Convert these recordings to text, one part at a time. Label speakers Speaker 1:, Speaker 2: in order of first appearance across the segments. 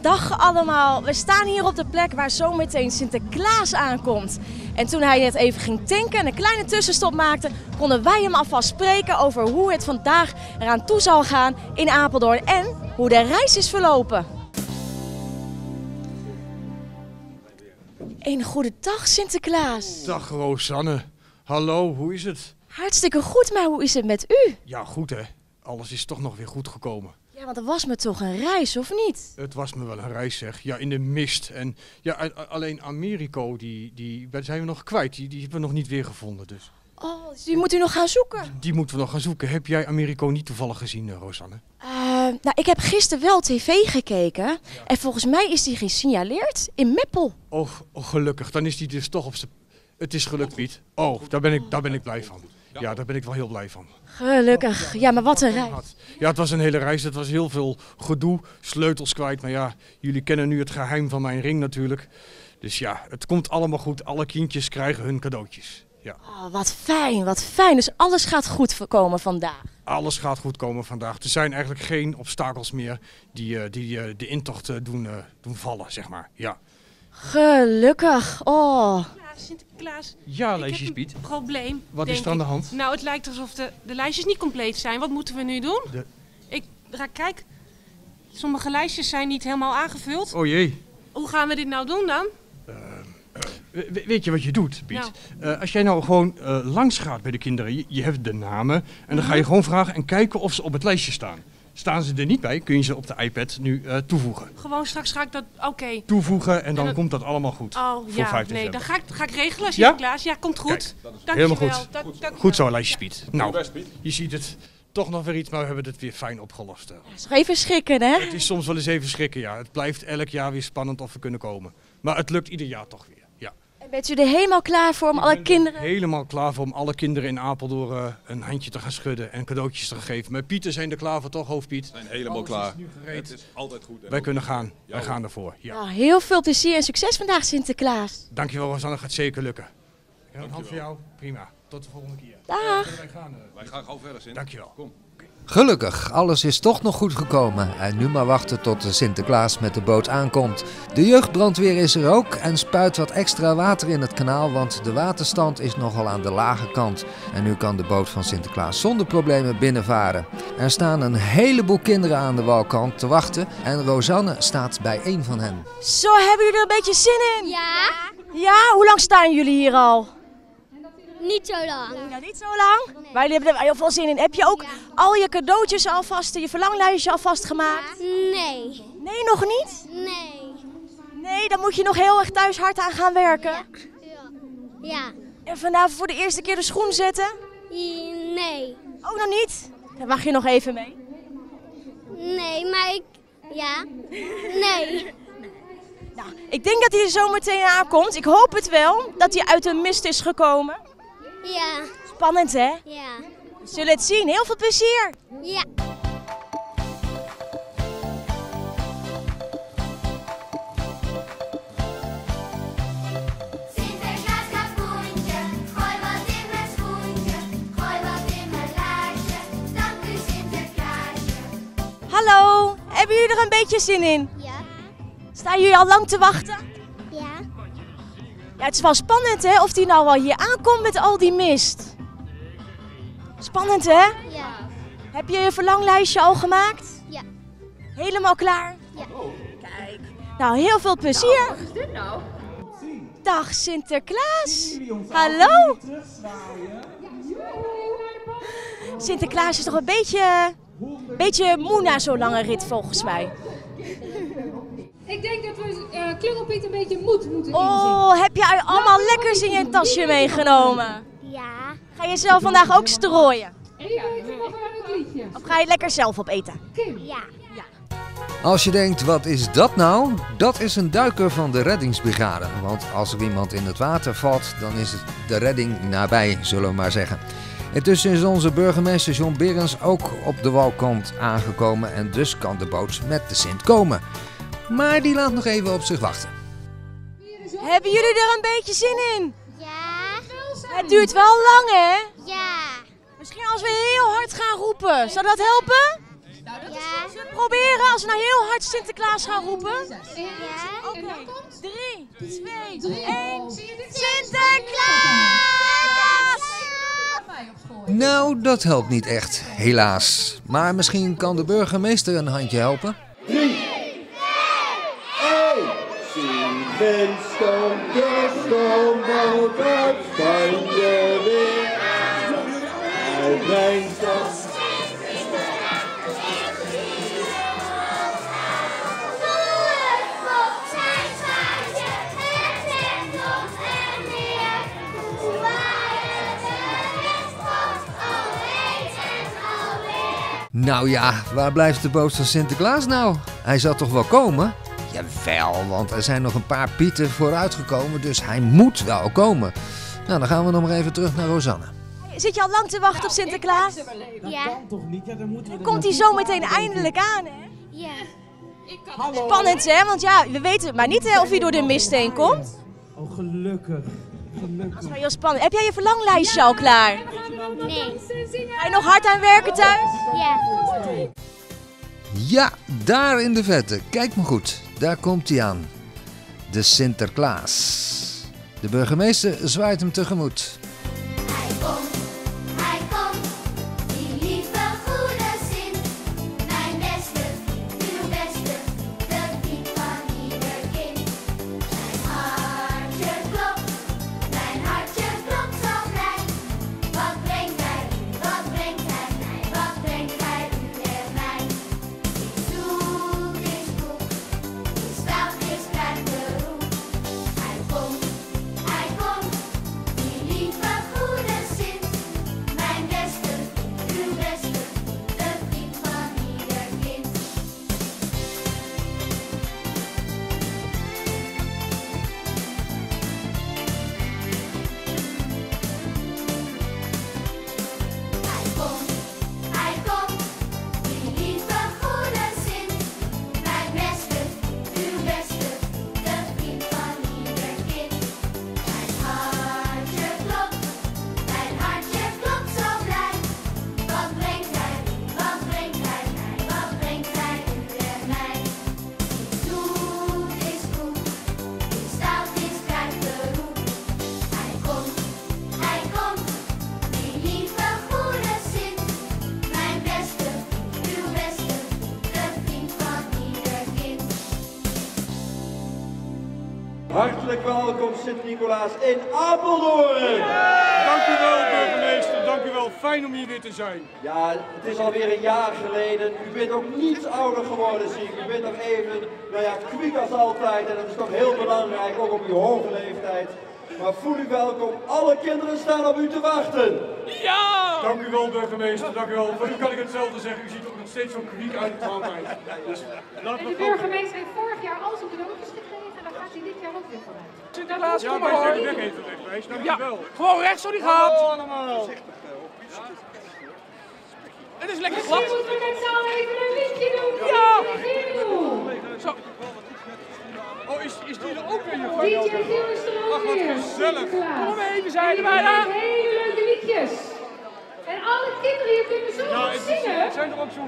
Speaker 1: Dag allemaal, we staan hier op de plek waar zometeen Sinterklaas aankomt. En toen hij net even ging tanken en een kleine tussenstop maakte, konden wij hem alvast spreken over hoe het vandaag eraan toe zal gaan in Apeldoorn en hoe de reis is verlopen. Een goede dag Sinterklaas.
Speaker 2: Dag Rosanne. Hallo, hoe is het?
Speaker 1: Hartstikke goed, maar hoe is het met u?
Speaker 2: Ja, goed hè. Alles is toch nog weer goed gekomen.
Speaker 1: Ja, want er was me toch een reis, of niet?
Speaker 2: Het was me wel een reis zeg. Ja, in de mist. En ja, alleen Americo, die zijn we nog kwijt. Die hebben we nog niet weer gevonden. Dus.
Speaker 1: Oh, dus die moet u nog gaan zoeken?
Speaker 2: Die moeten we nog gaan zoeken. Heb jij Americo niet toevallig gezien, Rosanne?
Speaker 1: Nou, ik heb gisteren wel tv gekeken. Ja. En volgens mij is die gesignaleerd in Meppel.
Speaker 2: Oh, gelukkig. Dan is die dus toch op zijn... Het is gelukt, Piet. Oh, daar ben ik blij van. Ja, daar ben ik wel heel blij van.
Speaker 1: Gelukkig. Ja, maar wat een reis.
Speaker 2: Ja, het was een hele reis. Het was heel veel gedoe. Sleutels kwijt. Maar ja, jullie kennen nu het geheim van mijn ring natuurlijk. Dus ja, het komt allemaal goed. Alle kindjes krijgen hun cadeautjes. Ja.
Speaker 1: Oh, wat fijn, wat fijn. Dus alles gaat goed komen vandaag.
Speaker 2: Alles gaat goed komen vandaag. Er zijn eigenlijk geen obstakels meer die de intocht doen vallen, zeg maar. Ja.
Speaker 1: Gelukkig. Oh.
Speaker 3: Sinterklaas,
Speaker 2: ja, lijstjes Piet.
Speaker 3: Ik heb een probleem.
Speaker 2: Wat is er aan de hand?
Speaker 3: Nou, het lijkt alsof de lijstjes niet compleet zijn. Wat moeten we nu doen? Kijk, sommige lijstjes zijn niet helemaal aangevuld.
Speaker 2: Oh jee.
Speaker 3: Hoe gaan we dit nou doen dan?
Speaker 2: Weet je wat je doet, Piet? Nou. Als jij nou gewoon langs gaat bij de kinderen, je hebt de namen en dan ga je gewoon vragen en kijken of ze op het lijstje staan. Staan ze er niet bij, kun je ze op de iPad nu toevoegen.
Speaker 3: Gewoon straks ga ik dat, oké.
Speaker 2: Toevoegen en dan komt dat allemaal goed.
Speaker 3: Oh
Speaker 2: voor
Speaker 3: ja,
Speaker 2: 5
Speaker 3: nee,
Speaker 2: december.
Speaker 3: dan ga ik regelen, Sinterklaas. Ja, komt goed.
Speaker 2: Kijk, helemaal goed. Goed zo, lijstjes Piet. Nou, je ziet het. Toch nog weer iets, maar we hebben het weer fijn opgelost.
Speaker 1: Het is nog even schrikken, hè?
Speaker 2: Het is soms wel eens even schrikken, ja. Het blijft elk jaar weer spannend of we kunnen komen. Maar het lukt ieder jaar toch weer, ja.
Speaker 1: En bent u er helemaal klaar voor om alle kinderen...
Speaker 2: Helemaal klaar voor om alle kinderen in Apeldoorn een handje te gaan schudden en cadeautjes te geven. Maar Pieter zijn er klaar voor toch, hoofdpiet?
Speaker 4: We zijn helemaal klaar.
Speaker 2: Is nu gereed.
Speaker 4: Het is altijd goed.
Speaker 2: Wij kunnen gaan. Wij gaan ervoor. Ja.
Speaker 1: Nou, heel veel plezier en succes vandaag, Sinterklaas.
Speaker 2: Dankjewel, Rosanne. Gaat zeker lukken. Een hand voor jou. Prima. Tot de volgende keer.
Speaker 1: Dag.
Speaker 4: Wij gaan gewoon verder, Sint.
Speaker 2: Dankjewel.
Speaker 4: Kom.
Speaker 5: Gelukkig, alles is toch nog goed gekomen en nu maar wachten tot de Sinterklaas met de boot aankomt. De jeugdbrandweer is er ook en spuit wat extra water in het kanaal, want de waterstand is nogal aan de lage kant. En nu kan de boot van Sinterklaas zonder problemen binnenvaren. Er staan een heleboel kinderen aan de walkant te wachten en Rosanne staat bij een van hen.
Speaker 1: Zo, hebben jullie er een beetje zin in?
Speaker 6: Ja.
Speaker 1: Ja, hoe lang staan jullie hier al?
Speaker 6: Niet zo lang.
Speaker 1: Ja, niet zo lang? Nee. Maar jullie hebben er heel veel zin in. Heb je ook al je cadeautjes alvast, je verlanglijstje alvast gemaakt?
Speaker 6: Nee.
Speaker 1: Nee, nog niet?
Speaker 6: Nee.
Speaker 1: Nee, dan moet je nog heel erg thuis hard aan gaan werken.
Speaker 6: Ja.
Speaker 1: En vanavond voor de eerste keer de schoen zetten?
Speaker 6: Nee.
Speaker 1: Ook nog niet? Dan wacht je nog even mee.
Speaker 6: Nee, maar ja. Nee.
Speaker 1: Nou, ik denk dat hij er zo meteen aankomt. Ik hoop het wel, dat hij uit de mist is gekomen.
Speaker 6: Ja.
Speaker 1: Spannend, hè?
Speaker 6: Ja.
Speaker 1: We zullen het zien. Heel veel plezier.
Speaker 6: Ja.
Speaker 7: Sinterklaas kapoentje, gooi wat in mijn schoentje, gooi wat in mijn laarsje, dank u Sinterklaasje.
Speaker 1: Hallo, hebben jullie er een beetje zin in?
Speaker 6: Ja.
Speaker 1: Staan jullie al lang te wachten?
Speaker 6: Ja.
Speaker 1: Ja, het is wel spannend, hè? Of die nou wel hier aankomt met al die mist. Spannend, hè?
Speaker 6: Ja.
Speaker 1: Heb je je verlanglijstje al gemaakt?
Speaker 6: Ja.
Speaker 1: Helemaal klaar?
Speaker 6: Ja.
Speaker 1: Kijk. Nou, heel veel plezier. Wat is dit nou? Dag Sinterklaas. Hallo. Sinterklaas is toch een beetje moe na zo'n lange rit volgens mij.
Speaker 8: Ik denk dat we Klungelpiet een beetje moed moeten inzien.
Speaker 1: Oh, heb je allemaal lekkers in je tasje meegenomen?
Speaker 6: Ja.
Speaker 1: Ga je zelf vandaag ook strooien?
Speaker 8: Ja, we mag wel een liedje.
Speaker 1: Of ga je lekker zelf opeten?
Speaker 6: Ja.
Speaker 5: Als je denkt, wat is dat nou? Dat is een duiker van de reddingsbrigade. Want als er iemand in het water valt, dan is het de redding nabij, zullen we maar zeggen. Intussen is onze burgemeester John Berens ook op de walkant aangekomen en dus kan de boot met de Sint komen. Maar die laat nog even op zich wachten.
Speaker 1: Hebben jullie er een beetje zin in?
Speaker 6: Ja.
Speaker 1: Het duurt wel lang, hè?
Speaker 6: Ja.
Speaker 1: Misschien als we heel hard gaan roepen. Zou dat helpen?
Speaker 8: Nou,
Speaker 6: Ja.
Speaker 1: Zullen we proberen als we nou heel hard Sinterklaas gaan roepen?
Speaker 6: Ja.
Speaker 1: Oké, 3, 2, 1. Sinterklaas!
Speaker 5: Nou, dat helpt niet echt, helaas. Maar misschien kan de burgemeester een handje helpen.
Speaker 9: 3, 2, 1. Sien stom, de stoomboot uit Spanje weer. Hij brengt ons.
Speaker 5: Nou ja, waar blijft de boot van Sinterklaas nou? Hij zal toch wel komen? Jawel, want er zijn nog een paar Pieten vooruitgekomen, dus hij moet wel komen. Nou, dan gaan we nog maar even terug naar Rosanne.
Speaker 1: Zit je al lang te wachten op Sinterklaas?
Speaker 6: Ja.
Speaker 1: Komt hij zo meteen eindelijk aan, hè?
Speaker 6: Ja.
Speaker 1: Spannend, hè? Want ja, we weten maar niet of hij door de mist heen komt.
Speaker 10: Oh, gelukkig.
Speaker 1: Dat is wel heel spannend. Heb jij je verlanglijstje al klaar?
Speaker 6: Nee.
Speaker 1: Ga je nog hard aan werken thuis?
Speaker 6: Ja.
Speaker 5: Ja, daar in de vette. Kijk maar goed. Daar komt hij aan. De Sinterklaas. De burgemeester zwaait hem tegemoet.
Speaker 7: Hij komt, die lieve goede Sint. Mijn beste, uw beste, de piet van ieder kind. Mijn hartje klopt zo blij. Wat brengt hij mij, wat brengt hij u en mij? Is zoet, is goed, is zacht, is krijgt de roep. Hij komt, die lieve goede Sint. Mijn beste, uw beste, de vriend van ieder kind. Hij komt, die lieve goede Sint. Mijn beste, uw beste, de vriend van ieder kind. Mijn hartje klopt zo blij. Wat brengt hij mij, wat brengt hij u en mij? Is zoet, is goed, is stout, is krijgt de roep. Hij komt, die lieve goede Sint. Mijn beste, uw beste, de vriend van ieder kind.
Speaker 9: Hartelijk welkom Sint-Nicolaas in Apeldoorn.
Speaker 2: Dank u wel, burgemeester. Dank u wel. Fijn om hier weer te zijn.
Speaker 9: Ja, het is alweer een jaar geleden. U bent ook niets ouder geworden, zie ik. U bent nog even, kwiek als altijd. En dat is toch heel belangrijk, ook op uw hoge leeftijd. Maar voel u welkom. Alle kinderen staan op u te wachten.
Speaker 2: Ja! Dank u wel, burgemeester. Dank u wel. Voor u kan ik hetzelfde zeggen. U ziet ook nog steeds zo'n kwiek uit het altijd. Dus laten
Speaker 8: En
Speaker 2: we
Speaker 8: de burgemeester heeft vorig jaar al zijn cadeautjes gekregen en daar gaat hij dit jaar ook weer vanuit.
Speaker 10: Sinterklaas,
Speaker 2: Ja,
Speaker 10: kom
Speaker 2: wij
Speaker 10: maar
Speaker 2: zijn
Speaker 10: hoor.
Speaker 2: weg even wegwijs. Dank
Speaker 10: Ja,
Speaker 2: u wel.
Speaker 10: gewoon rechts zo die gaat.
Speaker 2: Hallo allemaal.
Speaker 10: Het is lekker
Speaker 8: Misschien
Speaker 10: glad.
Speaker 8: moeten we met z'n allen even een liedje doen.
Speaker 10: Ja.
Speaker 8: Zo.
Speaker 2: Oh, is die er ook weer?
Speaker 8: DJ Giel is er ook weer.
Speaker 2: gezellig.
Speaker 10: Kom mee, we zijn er bijna.
Speaker 8: Hele leuke liedjes. En alle kinderen hier kunnen zo goed zingen.
Speaker 2: Zijn er ook zo'n...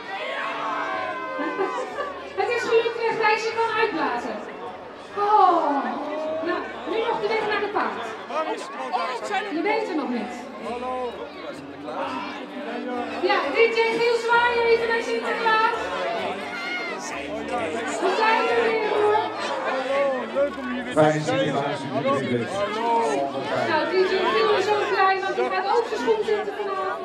Speaker 8: Het is gelukt wegwijs, je kan uitblazen. Oh. Nou, nu nog de weg naar de paard. Je bent er nog niet.
Speaker 2: Hallo.
Speaker 8: Ja, DJ Giel zwaaien even naar Sinterklaas. We zijn er weer hoor.
Speaker 2: Leuk om hier weer te zijn. Hallo.
Speaker 8: Nou, DJ Giel is ook blij, want hij gaat ook zijn schoen zetten vanavond.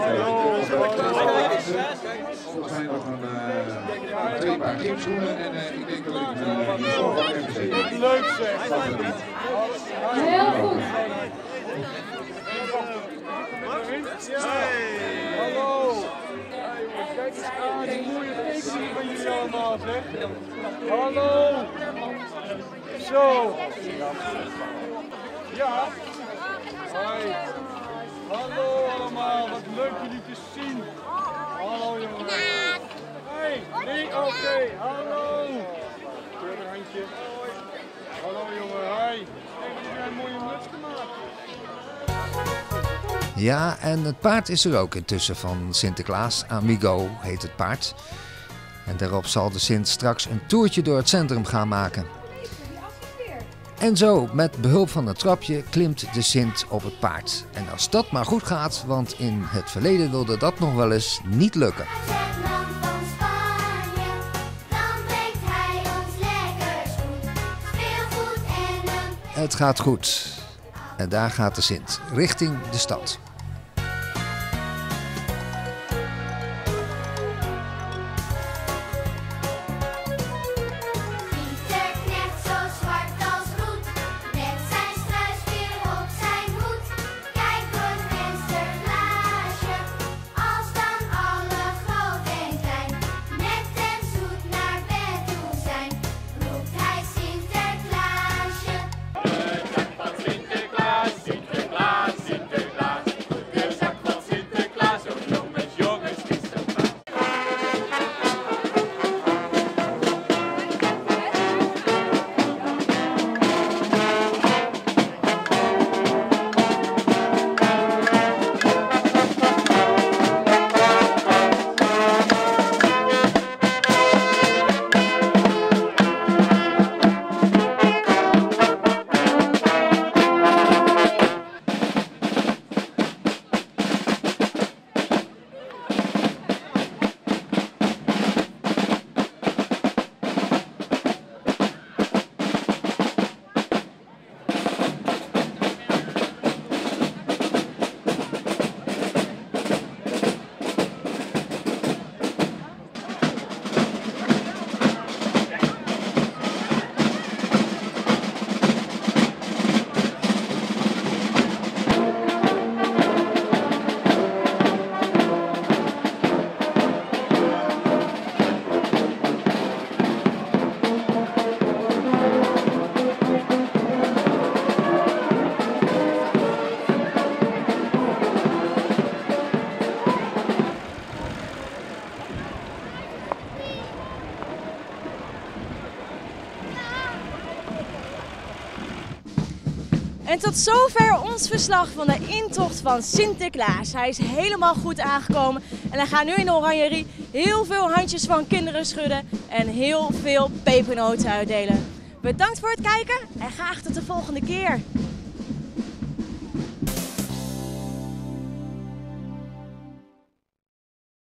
Speaker 11: Er zijn nog een 2 paar kimschoenen en ik denk dat ik zo van even zeker.
Speaker 2: Leuk zeg.
Speaker 8: Heel goed.
Speaker 2: Hallo. Kijk eens aan, die mooie tekening van jullie allemaal zeg. Hallo. Zo. Ja. Hoi. Hallo allemaal, wat leuk jullie te zien. Hallo jongens. Hey, nee, oké. Hallo. Keur een handje. Hallo jongen, hoi. Kijk, jullie hebben een mooie muts gemaakt.
Speaker 5: Ja, en het paard is er ook intussen van Sinterklaas. Amigo heet het paard. En daarop zal de Sint straks een toertje door het centrum gaan maken. En zo, met behulp van een trapje, klimt de Sint op het paard. En als dat maar goed gaat, want in het verleden wilde dat nog wel eens niet lukken. Het gaat goed. En daar gaat de Sint, richting de stad.
Speaker 1: En tot zover ons verslag van de intocht van Sinterklaas. Hij is helemaal goed aangekomen en hij gaat nu in de oranjerie heel veel handjes van kinderen schudden en heel veel pepernoten uitdelen. Bedankt voor het kijken en graag tot de volgende keer.